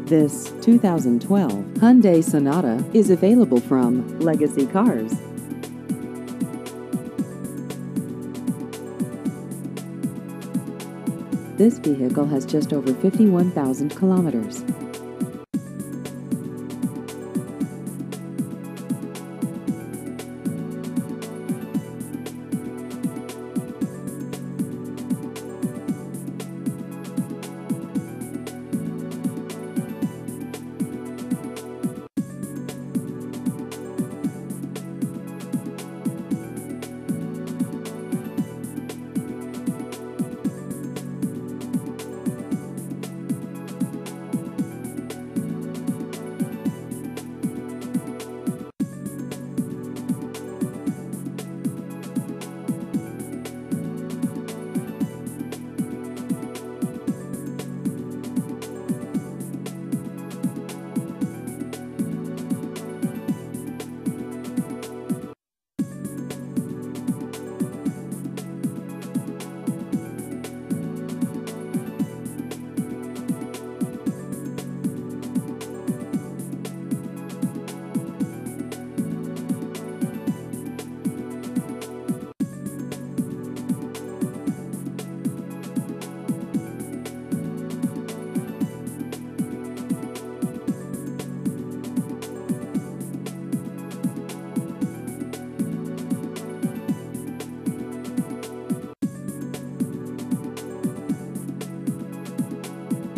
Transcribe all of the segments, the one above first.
This 2012 Hyundai Sonata is available from Legacy Cars. This vehicle has just over 51,000 kilometers.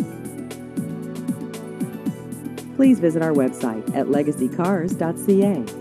Please visit our website at legacycars.ca.